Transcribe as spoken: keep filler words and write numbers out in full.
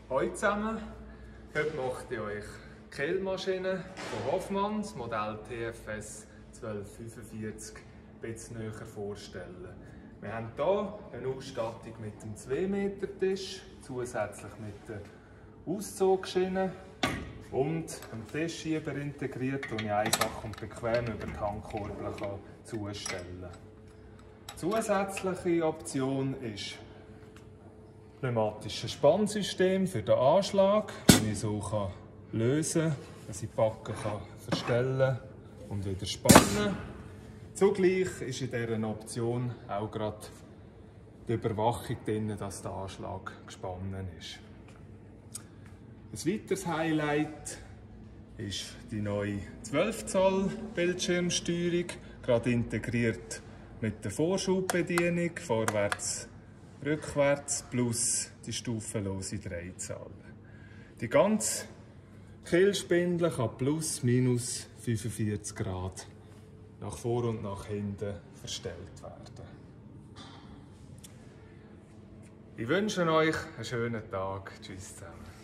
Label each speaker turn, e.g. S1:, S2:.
S1: Hallo zusammen, heute möchte ich euch die Kehlmaschine von Hoffmann, das Modell T F S zwölf fünfundvierzig, ein bisschen näher vorstellen. Wir haben hier eine Ausstattung mit dem zwei Meter Tisch, zusätzlich mit der Auszugsschiene und einem Tischschieber integriert, den ich einfach und bequem über die Handkurbel zustellen kann. Zusätzliche Option ist pneumatisches Spannsystem für den Anschlag, den ich so kann lösen kann, dass ich die Backe kann verstellen und wieder spannen. Zugleich ist in dieser Option auch gerade die Überwachung drin, dass der Anschlag gespannt ist. Ein weiteres Highlight ist die neue zwölf Zoll Bildschirmsteuerung, gerade integriert mit der Vorschubbedienung, vorwärts, rückwärts plus die stufenlose Drehzahl. Die ganze Kehlspindel kann plus minus fünfundvierzig Grad nach vor und nach hinten verstellt werden. Ich wünsche euch einen schönen Tag. Tschüss zusammen.